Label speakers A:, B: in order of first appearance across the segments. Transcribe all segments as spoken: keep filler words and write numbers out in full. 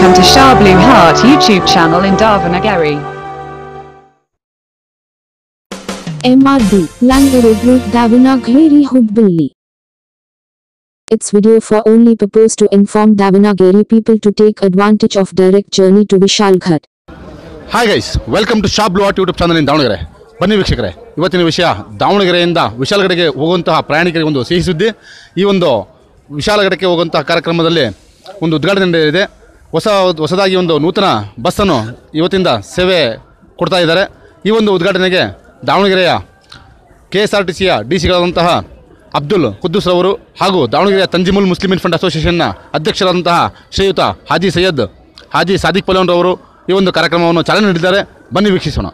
A: Welcome to Shah Blue Heart YouTube channel in Davangere.
B: M R D, Langarud Road, Davangere, Hubballi. It's video for only purpose to inform Davangere people to take advantage of direct journey to Vishalghat.
C: Hi guys, welcome to Shah Blue Heart YouTube channel in Davangere. ಬನ್ನಿ ವೀಕ್ಷಕರೇ, ಇವತ್ತಿನ ವಿಷಯ ದಾವಣಗೆರೆಯಿಂದ ವಿಶಾಲಗಡೆಗೆ ಹೋಗುವಂತಹ ಪ್ರಯಾಣಿಕರಿಗೆ ಒಂದು ಸಿಹಿ ಸುದ್ದಿ. ಈ ಒಂದು ವಿಶಾಲಗಡೆಗೆ ಹೋಗುವಂತಹ ಕಾರ್ಯಕ್ರಮದಲ್ಲಿ ಒಂದು ಉದ್ಘಾಟನೆ ನಡೆದಿದೆ. ಹೊಸ ಹೊಸದಾಗಿ ಒಂದು ನೂತನ ಬಸ್ಸನ್ನು ಇವತ್ತಿಂದ ಸೇವೆ ಕೊಡ್ತಾ ಇದ್ದಾರೆ. ಈ ಒಂದು ಉದ್ಘಾಟನೆಗೆ ದಾವಣಗೆರೆಯ ಕೆ ಎಸ್ ಆರ್ ಟಿ ಸಿಯ ಡಿ ಸಿಗಳಾದಂತಹ ಅಬ್ದುಲ್ ಕುದ್ದೂಸ್ ರವರು ಹಾಗೂ ದಾವಣಗೆರೆಯ ತಂಜಿಮುಲ್ ಮುಸ್ಲಿಮೀನ್ ಫಂಡ್ ಅಸೋಸಿಯೇಷನ್ನ ಅಧ್ಯಕ್ಷರಾದಂತಹ ಶ್ರೀಯುತ ಹಾಜಿ ಸೈಯದ್ ಹಾಜಿ ಸಾದಿಕ್ ಪಲೋನ್ ರವರು ಈ ಒಂದು ಕಾರ್ಯಕ್ರಮವನ್ನು ಚಾಲನೆ ನೀಡಿದ್ದಾರೆ. ಬನ್ನಿ ವೀಕ್ಷಿಸೋಣ.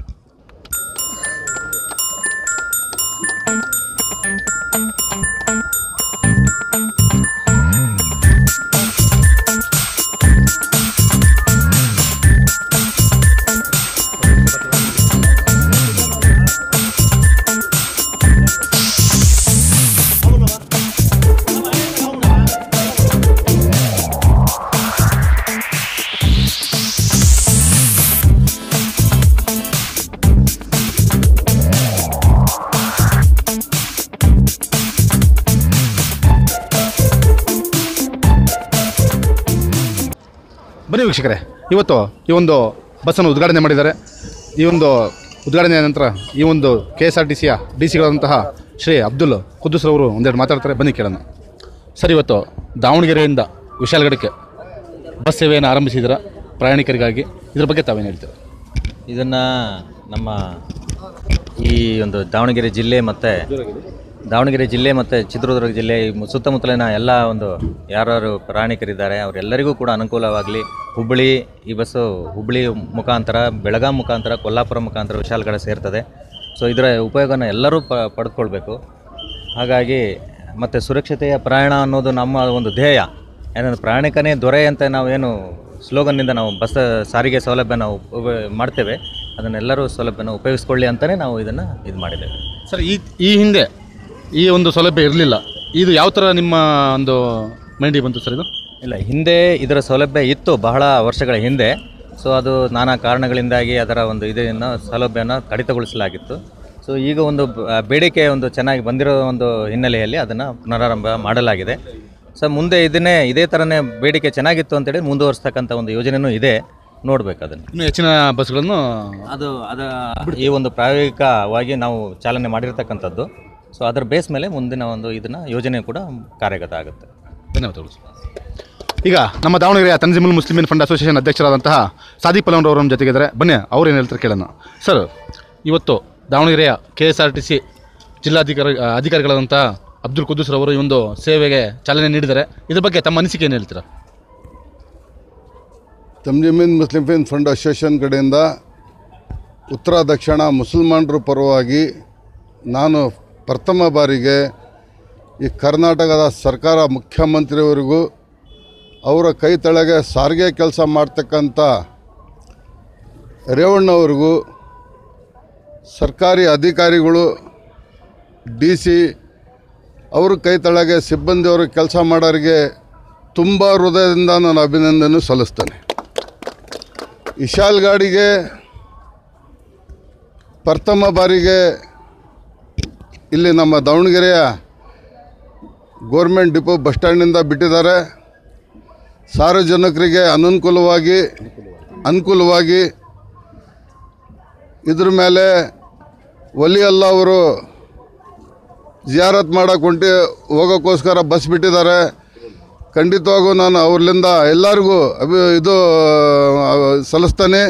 C: ಬನ್ನಿ ವೀಕ್ಷಕರೇ, ಇವತ್ತು ಈ ಒಂದು ಬಸ್ಸನ್ನು ಉದ್ಘಾಟನೆ ಮಾಡಿದ್ದಾರೆ. ಈ ಒಂದು ಉದ್ಘಾಟನೆಯ ನಂತರ ಈ ಒಂದು ಕೆ ಎಸ್ ಆರ್ ಟಿ ಸಿಯ ಡಿ ಸಿಗಳಾದಂತಹ ಶ್ರೀ ಅಬ್ದುಲ್ ಕುದ್ದೂಸ್ ರವರು ಒಂದೆರಡು ಮಾತಾಡ್ತಾರೆ. ಬನ್ನಿ ಕೇಳೋಣ. ಸರ್, ಇವತ್ತು ದಾವಣಗೆರೆಯಿಂದ ವಿಶಾಲಗಡಕ್ಕೆ ಬಸ್ ಸೇವೆಯನ್ನು ಆರಂಭಿಸಿದ್ದೀರಾ ಪ್ರಯಾಣಿಕರಿಗಾಗಿ, ಇದ್ರ ಬಗ್ಗೆ ತಾವೇನು ಹೇಳ್ತೀರಾ?
D: ಇದನ್ನು ನಮ್ಮ ಈ ಒಂದು ದಾವಣಗೆರೆ ಜಿಲ್ಲೆ ಮತ್ತು ದಾವಣಗೆರೆ ಜಿಲ್ಲೆ ಮತ್ತು ಚಿತ್ರದುರ್ಗ ಜಿಲ್ಲೆ ಸುತ್ತಮುತ್ತಲಿನ ಎಲ್ಲ ಒಂದು ಯಾರು ಪ್ರಯಾಣಿಕರಿದ್ದಾರೆ ಅವರೆಲ್ಲರಿಗೂ ಕೂಡ ಅನುಕೂಲವಾಗಲಿ. ಹುಬ್ಬಳ್ಳಿ ಈ ಬಸ್ಸು ಹುಬ್ಬಳ್ಳಿ ಮುಖಾಂತರ, ಬೆಳಗಾಂ ಮುಖಾಂತರ, ಕೊಲ್ಲಾಪುರ ಮುಖಾಂತರ ವಿಶಾಲಗಡೆ ಸೇರ್ತದೆ. ಸೊ ಇದರ ಉಪಯೋಗನ ಎಲ್ಲರೂ ಪ ಪಡೆದುಕೊಳ್ಬೇಕು. ಹಾಗಾಗಿ ಮತ್ತು ಸುರಕ್ಷತೆಯ ಪ್ರಯಾಣ ಅನ್ನೋದು ನಮ್ಮ ಒಂದು ಧ್ಯೇಯ. ಏನಂದ್ರೆ ಪ್ರಯಾಣಿಕನೇ ದೊರೆ ಅಂತ ನಾವೇನು ಸ್ಲೋಗನ್ನಿಂದ ನಾವು ಬಸ್ ಸಾರಿಗೆ ಸೌಲಭ್ಯ ನಾವು ಮಾಡ್ತೇವೆ, ಅದನ್ನೆಲ್ಲರೂ ಸೌಲಭ್ಯನ ಉಪಯೋಗಿಸ್ಕೊಳ್ಳಿ ಅಂತಲೇ ನಾವು ಇದನ್ನು ಇದು ಮಾಡಿದ್ದೇವೆ.
C: ಸರ್, ಈ ಈ ಹಿಂದೆ ಈ ಒಂದು ಸೌಲಭ್ಯ ಇರಲಿಲ್ಲ. ಇದು ಯಾವ ಥರ ನಿಮ್ಮ ಒಂದು ಮೈಂಡಿಗೆ ಬಂತು ಸರ್? ಇದು
D: ಇಲ್ಲ, ಹಿಂದೆ ಇದರ ಸೌಲಭ್ಯ ಇತ್ತು ಬಹಳ ವರ್ಷಗಳ ಹಿಂದೆ. ಸೊ ಅದು ನಾನಾ ಕಾರಣಗಳಿಂದಾಗಿ ಅದರ ಒಂದು ಇದನ್ನು ಸೌಲಭ್ಯನ ಕಡಿತಗೊಳಿಸಲಾಗಿತ್ತು. ಸೊ ಈಗ ಒಂದು ಬೇಡಿಕೆ ಒಂದು ಚೆನ್ನಾಗಿ ಬಂದಿರೋ ಒಂದು ಹಿನ್ನೆಲೆಯಲ್ಲಿ ಅದನ್ನು ಪುನರಾರಂಭ ಮಾಡಲಾಗಿದೆ. ಸೊ ಮುಂದೆ ಇದನ್ನೇ ಇದೇ ಥರನೇ ಬೇಡಿಕೆ ಚೆನ್ನಾಗಿತ್ತು ಅಂತೇಳಿ ಮುಂದುವರಿಸ್ತಕ್ಕಂಥ ಒಂದು ಯೋಜನೆಯೂ ಇದೆ. ನೋಡಬೇಕು ಅದನ್ನು
C: ಇನ್ನು ಹೆಚ್ಚಿನ ಬಸ್ಗಳನ್ನು
D: ಅದು ಅದ ಈ ಒಂದು ಪ್ರಾಯೋಗಿಕವಾಗಿ ನಾವು ಚಾಲನೆ ಮಾಡಿರ್ತಕ್ಕಂಥದ್ದು. ಸೊ ಅದರ ಬೇಸ್ ಮೇಲೆ ಮುಂದಿನ ಒಂದು ಇದನ್ನು ಯೋಜನೆ ಕೂಡ ಕಾರ್ಯಗತ ಆಗುತ್ತೆ.
C: ಧನ್ಯವಾದಗಳು. ಈಗ ನಮ್ಮ ದಾವಣಗೆರೆಯ ತಂಜಿಮುಲ್ ಮುಸ್ಲಿಮೀನ್ ಫಂಡ್ ಅಸೋಸಿಯೇಷನ್ ಅಧ್ಯಕ್ಷರಾದಂತಹ ಸಾದಿಕ್ ಪಲೋನ್ ಅವರು ನಮ್ಮ ಜೊತೆಗಿದ್ದಾರೆ. ಬನ್ನಿ, ಅವ್ರು ಏನು ಹೇಳ್ತಾರೆ ಕೇಳೋಣ. ಸರ್, ಇವತ್ತು ದಾವಣಗೆರೆಯ K S R T C ಜಿಲ್ಲಾಧಿಕಾರಿ ಅಧಿಕಾರಿಗಳಾದಂತಹ ಅಬ್ದುಲ್ ಕುದ್ದೂಸ್ ರವರು ಈ ಒಂದು ಸೇವೆಗೆ ಚಾಲನೆ ನೀಡಿದ್ದಾರೆ. ಇದ್ರ ಬಗ್ಗೆ ತಮ್ಮ ಅನಿಸಿಕೆ ಏನು ಹೇಳ್ತೀರಾ?
E: ತಂಜಿಮುಲ್ ಮುಸ್ಲಿಮೀನ್ ಫಂಡ್ ಅಸೋಸಿಯೇಷನ್ ಕಡೆಯಿಂದ ಉತ್ತರ ದಕ್ಷಿಣ ಮುಸಲ್ಮಾನರ ಪರವಾಗಿ ನಾನು ಪ್ರಥಮ ಬಾರಿಗೆ ಈ ಕರ್ನಾಟಕದ ಸರ್ಕಾರ ಮುಖ್ಯಮಂತ್ರಿಯವರಿಗೂ ಅವರ ಕೈ ತೆಳಗೆ ಸಾರಿಗೆ ಕೆಲಸ ಮಾಡ್ತಕ್ಕಂಥ ರೇವಣ್ಣವ್ರಿಗೂ, ಸರ್ಕಾರಿ ಅಧಿಕಾರಿಗಳು, ಡಿ ಸಿ ಅವ್ರ ಕೈ ತೆಳಗೆ ಸಿಬ್ಬಂದಿಯವರು ಕೆಲಸ ಮಾಡೋರಿಗೆ ತುಂಬ ಹೃದಯದಿಂದ ನಾನು ಅಭಿನಂದನೆ ಸಲ್ಲಿಸ್ತೇನೆ. ವಿಶಾಲಗಡೆಗೆ ಪ್ರಥಮ ಬಾರಿಗೆ ಇಲ್ಲಿ ನಮ್ಮ ದಾವಣಗೆರೆಯ ಗೋರ್ಮೆಂಟ್ ಡಿಪೋ ಬಸ್ ಸ್ಟ್ಯಾಂಡಿಂದ ಬಿಟ್ಟಿದ್ದಾರೆ. ಸಾರ್ವಜನಿಕರಿಗೆ ಅನನುಕೂಲವಾಗಿ ಅನುಕೂಲವಾಗಿ ಇದ್ರ ಮೇಲೆ ಒಲಿ ಅಲ್ಲ ಅವರು ಜಿಯಾರತ್ ಮಾಡೋಕೆ ಹೊಂಟಿ ಹೋಗೋಕ್ಕೋಸ್ಕರ ಬಸ್ ಬಿಟ್ಟಿದ್ದಾರೆ. ಖಂಡಿತವಾಗೂ ನಾನು ಅವ್ರಲ್ಲಿಂದ ಎಲ್ಲರಿಗೂ ಅಭಿ ಇದು ಸಲ್ಲಿಸ್ತಾನೆ.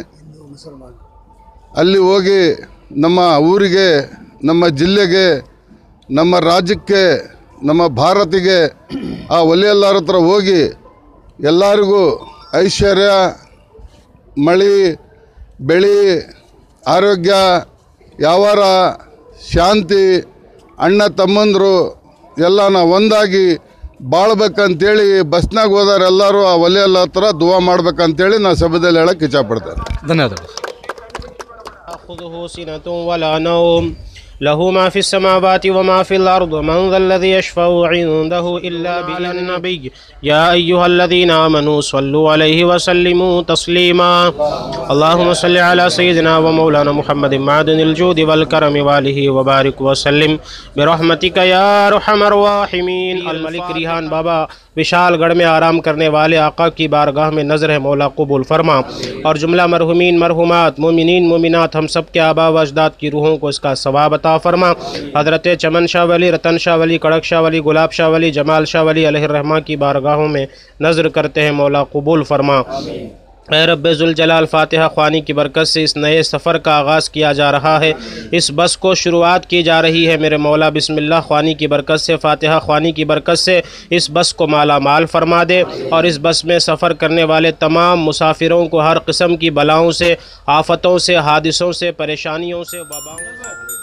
E: ಅಲ್ಲಿ ಹೋಗಿ ನಮ್ಮ ಊರಿಗೆ, ನಮ್ಮ ಜಿಲ್ಲೆಗೆ, ನಮ್ಮ ರಾಜ್ಯಕ್ಕೆ, ನಮ್ಮ ಭಾರತಿಗೆ ಆ ಒಲಿಯಲ್ಲಾರ ಹತ್ರ ಹೋಗಿ ಎಲ್ಲರಿಗೂ ಐಶ್ವರ್ಯ, ಮಳೆ, ಬೆಳೆ, ಆರೋಗ್ಯ, ವ್ಯವಹಾರ, ಶಾಂತಿ, ಅಣ್ಣ ತಮ್ಮಂದರು ಎಲ್ಲ ನಾವು ಒಂದಾಗಿ ಬಾಳ್ಬೇಕಂತೇಳಿ ಬಸ್ನಾಗ ಹೋದಾರೆ ಎಲ್ಲರೂ ಆ ಒಲಿಯಲ್ಲ ಹತ್ರ ದುವಾ ಮಾಡ್ಬೇಕಂತೇಳಿ ನಾನು ಸಭೆಯಲ್ಲಿ ಹೇಳಕ್ಕೆ ಇಚ್ಛಪಡ್ತೇನೆ.
C: ಧನ್ಯವಾದಗಳು.
F: लहू मा फिस समावाति व मा फिल अर्द मन ज़ल्लज़ी यशफ़उ इंदहु इल्ला बिइज़्निही नबी या अय्युहल्लज़ीना आमनू सल्लु अलैहि व सल्लिमू तस्लीमा अल्लाहुम्मा सल्लि अला सय्यिदिना व मौलाना मुहम्मदिन मादनिल जूदि वल करमि व आलिहि व बारिक व सल्लिम बिरहमतिका या अरहमर राहिमीन। अल मलिक रिहान बाबा विशालगढ़ में आराम करने वाले आका की बारगाह में नज़र है, मौला कबूल फरमा और जुमला मरहुमीन मरहुमात मोमिनीन मोमिनात हम सब के आबा व अजदाद की रूहों को इसका सवाब अता फरमा। हज़रत चमन शाह वली, रतन शाह वली, कड़क शाह वली, गुलाब शाह वली, जमाल शाह वली अलैहिर्रहमा की बारगाहों में नज़र करते हैं, मौला कबूल फरमा। ऐ रब्बे ज़ुल जलाल, फातिहा ख्वानी की बरकत से इस नए सफ़र का आगाज़ किया जा रहा है, इस बस को शुरुआत की जा रही है मेरे मौला। बिस्मिल्लाह ख्वानी की बरकत से, फातिहा ख्वानी की बरकत से इस बस को माला माल फरमा दे और इस बस में सफ़र करने वाले तमाम मुसाफिरों को हर किस्म की बलाओं से, आफतों से, हादिसों से, परेशानियों से, वबाओं से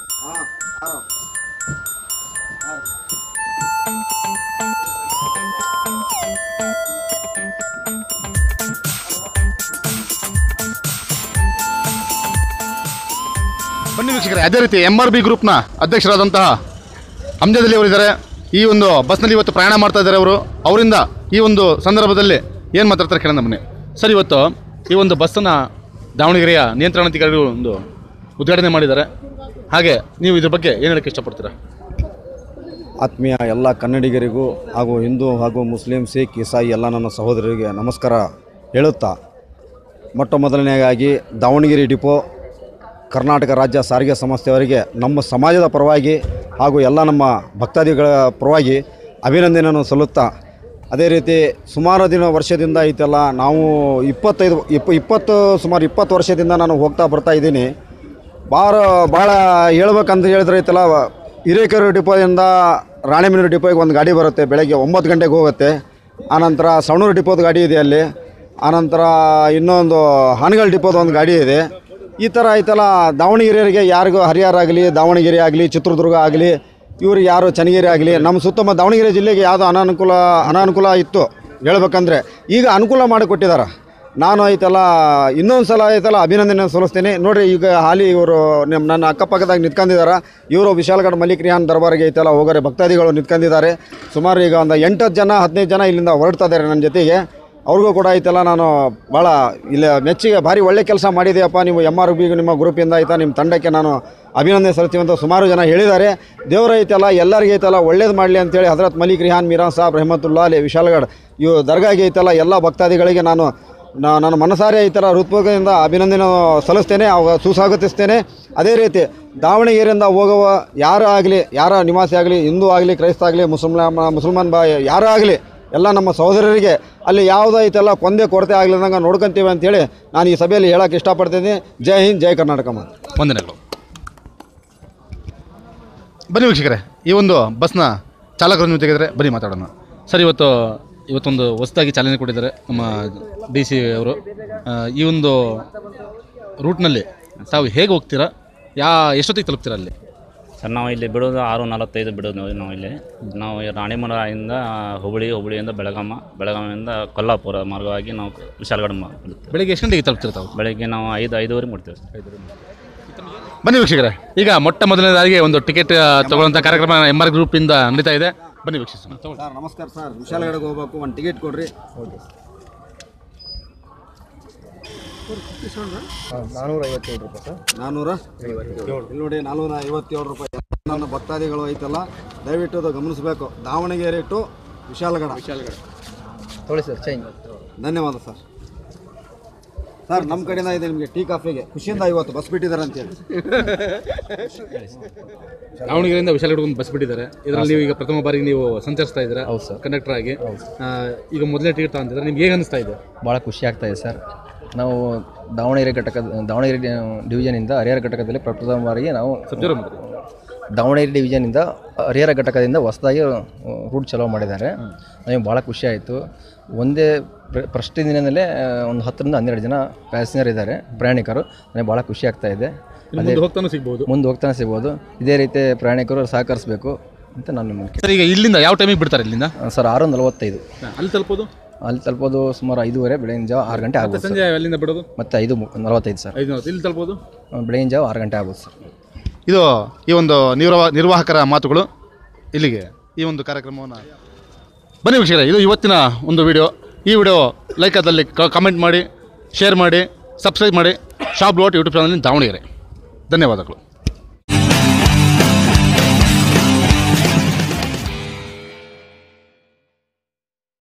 C: ಬನ್ನಿ ವೀಕ್ಷಕರೇ, ಅದೇ ರೀತಿ ಎಮ್ ಆರ್ ಬಿ ಗ್ರೂಪ್ನ ಅಧ್ಯಕ್ಷರಾದಂತಹ ಹಮ್ಜದ್ ಅಲಿ ಅವರಿದ್ದಾರೆ. ಈ ಒಂದು ಬಸ್ನಲ್ಲಿ ಇವತ್ತು ಪ್ರಯಾಣ ಮಾಡ್ತಾ ಇದ್ದಾರೆ ಅವರು. ಅವರಿಂದ ಈ ಒಂದು ಸಂದರ್ಭದಲ್ಲಿ ಏನು ಮಾತಾಡ್ತಾರೆ ಕೇಳೋಣ ಬನ್ನಿ. ಸರ್, ಇವತ್ತು ಈ ಒಂದು ಬಸ್ಸನ್ನು ದಾವಣಗೆರೆಯ ನಿಯಂತ್ರಣಾಧಿಕಾರಿಗಳು ಒಂದು ಉದ್ಘಾಟನೆ ಮಾಡಿದ್ದಾರೆ. ಹಾಗೆ ನೀವು ಇದ್ರ ಬಗ್ಗೆ ಏನು ಹೇಳಕ್ಕೆ ಇಷ್ಟಪಡ್ತೀರಾ?
G: ಆತ್ಮೀಯ ಎಲ್ಲ ಕನ್ನಡಿಗರಿಗೂ ಹಾಗೂ ಹಿಂದೂ ಹಾಗೂ ಮುಸ್ಲಿಂ, ಸಿಖ್, ಇಸಾಯಿ ಎಲ್ಲ ನನ್ನ ಸಹೋದರರಿಗೆ ನಮಸ್ಕಾರ ಹೇಳುತ್ತಾ, ಮೊಟ್ಟ ಮೊದಲನೆಯದಾಗಿ ದಾವಣಗೆರೆ ಡಿಪೋ ಕರ್ನಾಟಕ ರಾಜ್ಯ ಸಾರಿಗೆ ಸಂಸ್ಥೆಯವರಿಗೆ ನಮ್ಮ ಸಮಾಜದ ಪರವಾಗಿ ಹಾಗೂ ಎಲ್ಲ ನಮ್ಮ ಭಕ್ತಾದಿಗಳ ಪರವಾಗಿ ಅಭಿನಂದನೆಯನ್ನು ಸಲ್ಲುತ್ತಾ, ಅದೇ ರೀತಿ ಸುಮಾರು ದಿನ ವರ್ಷದಿಂದ ಐತೆಲ್ಲ ನಾವು ಇಪ್ಪತ್ತೈದು ಇಪ್ಪ ಇಪ್ಪತ್ತು ಸುಮಾರು ಇಪ್ಪತ್ತು ವರ್ಷದಿಂದ ನಾನು ಹೋಗ್ತಾ ಬರ್ತಾ ಇದ್ದೀನಿ. ಭಾಳ ಭಾಳ ಹೇಳ್ಬೇಕಂತ ಹೇಳಿದ್ರೆ ಐತಲ್ಲ, ಹಿರೇಕೆರೂರು ಡಿಪೋದಿಂದ ರಾಣೆಬೆನ್ನೂರು ಡಿಪೋಗೆ ಒಂದು ಗಾಡಿ ಬರುತ್ತೆ, ಬೆಳಗ್ಗೆ ಒಂಬತ್ತು ಗಂಟೆಗೆ ಹೋಗುತ್ತೆ. ಆನಂತರ ಸವಣೂರು ಡಿಪೋದ ಗಾಡಿ ಇದೆ ಅಲ್ಲಿ. ಆನಂತರ ಇನ್ನೊಂದು ಹಾನಗಲ್ ಡಿಪೋದ ಒಂದು ಗಾಡಿ ಇದೆ. ಈ ಥರ ಐತಲ್ಲ, ದಾವಣಗೆರೆಯವರಿಗೆ ಯಾರಿಗೂ ಹರಿಹರ ಆಗಲಿ, ದಾವಣಗೆರೆ ಆಗಲಿ, ಚಿತ್ರದುರ್ಗ ಆಗಲಿ, ಇವ್ರಿಗೆ ಯಾರು ಚನ್ನಗಿರಿ ಆಗಲಿ, ನಮ್ಮ ಸುತ್ತಮುತ್ತ ದಾವಣಗೆರೆ ಜಿಲ್ಲೆಗೆ ಯಾವುದು ಅನಾನುಕೂಲ ಅನಾನುಕೂಲ ಇತ್ತು ಹೇಳ್ಬೇಕಂದ್ರೆ ಈಗ ಅನುಕೂಲ ಮಾಡಿಕೊಟ್ಟಿದ್ದಾರೆ. ನಾನು ಐತಲ್ಲ ಇನ್ನೊಂದು ಸಲ ಐತಲ್ಲ ಅಭಿನಂದನೆ ಸಲ್ಲಿಸ್ತೇನೆ. ನೋಡಿರಿ, ಈಗ ಹಾಲಿ ಇವರು ನಮ್ಮ ನನ್ನ ಅಕ್ಕಪಕ್ಕದಾಗ ನಿಂತ್ಕೊಂಡಿದ್ದಾರೆ. ಇವರು ವಿಶಾಲಗಢ ಮಲಿಕ್ ರಿಹಾನ್ ದರ್ಬಾರಿಗೆ ಐತಲ್ಲ ಹೋಗೋರೆ ಭಕ್ತಾದಿಗಳು ನಿಂತ್ಕೊಂಡಿದ್ದಾರೆ. ಸುಮಾರು ಈಗ ಒಂದು ಎಂಟತ್ತು ಜನ ಹದಿನೈದು ಜನ ಇಲ್ಲಿಂದ ಹೊರಡ್ತಾ ಇದ್ದಾರೆ ನನ್ನ ಜೊತೆಗೆ. ಅವ್ರಿಗೂ ಕೂಡ ಐತಲ್ಲ ನಾನು ಭಾಳ ಇಲ್ಲಿ ಮೆಚ್ಚಿಗೆ ಭಾರಿ ಒಳ್ಳೆ ಕೆಲಸ ಮಾಡಿದೆಯಪ್ಪ ನೀವು ಎಮ್ ಆರ್ ಬಿ ನಿಮ್ಮ ಗ್ರೂಪಿಂದ ಆಯ್ತಾ, ನಿಮ್ಮ ತಂಡಕ್ಕೆ ನಾನು ಅಭಿನಂದನೆ ಸಲ್ಲಿಸ್ತೀವಿ ಅಂತ ಸುಮಾರು ಜನ ಹೇಳಿದ್ದಾರೆ. ದೇವರ ಐತಲ್ಲ ಎಲ್ಲರಿಗೆ ಐತಲ್ಲ ಒಳ್ಳೇದು ಮಾಡಲಿ ಅಂತೇಳಿ ಹಜರತ್ ಮಲಿಕ್ ರಿಹಾನ್ ಮೀರಾ ಸಾಬ್ ರಹಮತುಲ್ಲಾ ಅಲಿ ವಿಶಾಲಗಢ ಇವು ದರ್ಗಾಗೆ ಐತಲ್ಲ ಎಲ್ಲ ಭಕ್ತಾದಿಗಳಿಗೆ ನಾನು ನನ್ನ ಮನಸಾರೆ ಐತಲ್ಲ ಹೃತ್ಪೂರ್ವಕದಿಂದ ಅಭಿನಂದನೆ ಸಲ್ಲಿಸ್ತೇನೆ, ಅವಾಗ ಸುಸ್ವಾಗತಿಸ್ತೇನೆ. ಅದೇ ರೀತಿ ದಾವಣಗೆರೆಯಿಂದ ಹೋಗುವ ಯಾರು ಆಗಲಿ, ಯಾರ ನಿವಾಸಿ ಆಗಲಿ, ಹಿಂದೂ ಆಗಲಿ, ಕ್ರೈಸ್ತ ಆಗಲಿ, ಮುಸಲ್ಮಾನ್ ಮುಸಲ್ಮಾನ್ ಬಾ ಯಾರೇ ಆಗಲಿ, ಎಲ್ಲ ನಮ್ಮ ಸಹೋದರರಿಗೆ ಅಲ್ಲಿ ಯಾವುದೈತೆಲ್ಲ ಕೊಂದೆ ಕೊರತೆ ಆಗಲಿದಂಗೆ ನೋಡ್ಕೊತೀವಿ ಅಂತೇಳಿ ನಾನು ಈ ಸಭೆಯಲ್ಲಿ ಹೇಳೋಕ್ಕೆ ಇಷ್ಟಪಡ್ತೀನಿ. ಜೈ ಹಿಂದ್, ಜೈ ಕರ್ನಾಟಕ.
C: ವಂದನೆಗಳು. ಬನ್ನಿ ವೀಕ್ಷಕರೇ, ಈ ಒಂದು ಬಸ್ನ ಚಾಲಕರನ್ನು ತೆಗೆದರೆ ಬನ್ನಿ ಮಾತಾಡೋಣ. ಸರ್, ಇವತ್ತು ಇವತ್ತೊಂದು ಹೊಸದಾಗಿ ಚಾಲನೆ ಕೊಟ್ಟಿದ್ದಾರೆ ನಮ್ಮ ಡಿ ಸಿ ಅವರು. ಈ ಒಂದು ರೂಟ್ನಲ್ಲಿ ತಾವು ಹೇಗೆ ಹೋಗ್ತೀರಾ, ಯಾ ಎಷ್ಟೊತ್ತಿಗೆ ತಲುಪ್ತೀರಾ ಅಲ್ಲಿ?
H: ಸರ್, ನಾವು ಇಲ್ಲಿ ಬಿಡೋದು ಆರು ನಲವತ್ತೈದು ಬಿಡೋದು ನಾವು ಇಲ್ಲಿ. ನಾವು ರಾಣಿಮರದಿಂದ ಹುಬ್ಬಳ್ಳಿ, ಹುಬ್ಬಳ್ಳಿಯಿಂದ ಬೆಳಗಾಮ, ಬೆಳಗಾವಿಯಿಂದ ಕೊಲ್ಲಾಪುರ ಮಾರ್ಗವಾಗಿ ನಾವು ವಿಶಾಲಗಢ ಬಿಡುತ್ತೇವೆ.
C: ಬೆಳಗ್ಗೆ ಎಷ್ಟು ಗಂಟೆಗೆ ತಲುಪ್ತೀರಾ ತಾವು?
H: ಬೆಳಗ್ಗೆ ನಾವು ಐದು ಐದುವರೆಗೆ ಮಾಡ್ತೇವೆ ಸರ್. ಐದುವರೆ.
C: ಬನ್ನಿ ವೀಕ್ಷಕರೇ, ಈಗ ಮೊಟ್ಟ ಮೊದಲನೇದಾಗಿ ಒಂದು ಟಿಕೆಟ್ ತಗೊಳ್ಳುವಂಥ ಕಾರ್ಯಕ್ರಮ ಎಮ್ ಆರ್ ಗ್ರೂಪಿಂದ ನಡೀತಾ ಇದೆ. ಬನ್ನಿ ವೀಕ್ಷಿಸೋಣ.
G: ಸರ್ ನಮಸ್ಕಾರ ಸರ್, ವಿಶಾಲಗಢಗೆ ಹೋಗ್ಬೇಕು, ಒಂದು ಟಿಕೆಟ್ ಕೊಡ್ರಿ. ನಾನ್ನೂರ ಐವತ್ತೇಳು ರೂಪಾಯಿ ಸರ್. ನಾನ್ನೂರ ಇಲ್ಲಿ ನೋಡಿ, ನಾನ್ನೂರ ಐವತ್ತೇಳು ರೂಪಾಯಿ. ನನ್ನ ಭಕ್ತಾದಿಗಳು ಐತಲ್ಲ ದಯವಿಟ್ಟು ಅದು ಗಮನಿಸಬೇಕು. ದಾವಣಗೆರೆ ಟು ವಿಶಾಲಗಢ ವಿಶಾಲಗಢ ತೊಳಿ ಸರ್, ಚೇಂಜ್. ಧನ್ಯವಾದ ಸರ್. ಸರ್, ನಮ್ಮ ಕಡೆಯಿಂದ ಇದೆ ನಿಮಗೆ ಟೀ ಕಾಫಿಗೆ ಖುಷಿಯಿಂದ ಇವತ್ತು ಬಸ್ ಬಿಟ್ಟಿದ್ದಾರೆ ಅಂತೇಳಿ.
C: ದಾವಣಗೆರೆಯಿಂದ ವಿಶಾಲಗಢ ಒಂದು ಬಸ್ ಬಿಟ್ಟಿದ್ದಾರೆ. ಇದರಲ್ಲಿ ನೀವು ಈಗ ಪ್ರಥಮ ಬಾರಿಗೆ ನೀವು ಸಂಚರಿಸ್ತಾ ಇದ್ದೀರಾ ಕಂಡಕ್ಟರ್ ಆಗಿ. ಈಗ ಮೊದಲನೇ ಟಿಕೆಟ್ ತಗೊಂಡಿದ್ದಾರೆ, ನಿಮ್ಗೆ ಹೇಗೆ ಅನಿಸ್ತಾ ಇದೆ?
I: ಭಾಳ ಖುಷಿ ಆಗ್ತಾ ಇದೆ ಸರ್. ನಾವು ದಾವಣಗೆರೆ ಘಟಕದ ದಾವಣಗೆರೆ ಡಿವಿಷನಿಂದ ಹರಿಹರ ಘಟಕದಲ್ಲಿ ಪ್ರಥಮ ಬಾರಿಗೆ ನಾವು ದಾವಣಗೆರೆ ಡಿವಿಷನಿಂದ ಹರಿಹರ ಘಟಕದಿಂದ ಹೊಸದಾಗಿ ರೂಟ್ ಚಲೋ ಮಾಡಿದ್ದಾರೆ. ನಮಗೆ ಭಾಳ ಖುಷಿ ಆಯಿತು. ಒಂದೇ ಫಸ್ಟ್ ದಿನದಲ್ಲೇ ಒಂದು ಹತ್ತರಿಂದ ಹನ್ನೆರಡು ಜನ ಪ್ಯಾಸೆಂಜರ್ ಇದ್ದಾರೆ, ಪ್ರಯಾಣಿಕರು. ನನಗೆ ಭಾಳ ಖುಷಿ ಆಗ್ತಾ ಇದೆ. ಅದೇ ಹೋಗ್ತಾನೆ ಸಿಗ್ಬೋದು ಮುಂದೆ ಹೋಗ್ತಾನೆ ಸಿಗ್ಬೋದು. ಇದೇ ರೀತಿ ಪ್ರಯಾಣಿಕರು ಸಹಕರಿಸಬೇಕು ಅಂತ ನಾನು ನಿಮಗೆ.
C: ಸರ್, ಈಗ ಇಲ್ಲಿಂದ ಯಾವ ಟೈಮಿಗೆ ಬಿಡ್ತಾರೆ? ಇಲ್ಲಿಂದ
I: ಸರ್ ಆರು ನಲವತ್ತೈದು.
C: ಅಲ್ಲಿ ತಲುಪೋದು
I: ಅಲ್ಲಿ ತಲುಪೋದು ಸುಮಾರು ಐದೂವರೆ, ಬೆಳಗಿನ ಜಾವ ಆರು ಗಂಟೆ ಆಗುತ್ತೆ.
C: ಸಂಜೆ ಅಲ್ಲಿಂದ ಬಿಡೋದು
I: ಮತ್ತೆ ಐದು ನಲವತ್ತೈದು ಸರ್.
C: ಐದು ನಲವತ್ತು ಇಲ್ಲಿ ತಲುಪೋದು
I: ಬೆಳಗಿನ ಜಾವ ಆರು ಗಂಟೆ ಆಗುತ್ತೆ ಸರ್.
C: ಇದು ಈ ಒಂದು ನಿರ್ವಾ ನಿರ್ವಾಹಕರ ಮಾತುಗಳು. ಇಲ್ಲಿಗೆ ಈ ಒಂದು ಕಾರ್ಯಕ್ರಮವನ್ನು ಬನ್ನಿ ವೀಕ್ಷಕರೇ, ಇದು ಇವತ್ತಿನ ಒಂದು ವಿಡಿಯೋ. ಈ ವಿಡಿಯೋ ಲೈಕ್ ಆದಲ್ಲಿ ಕಮೆಂಟ್ ಮಾಡಿ, ಶೇರ್ ಮಾಡಿ, ಸಬ್ಸ್ಕ್ರೈಬ್ ಮಾಡಿ. ಶಾಪ್ ಲೋಟ್ ಯೂಟ್ಯೂಬ್ ಚಾನಲ್ ದಾವಣಗೆರೆ. ಧನ್ಯವಾದಗಳು.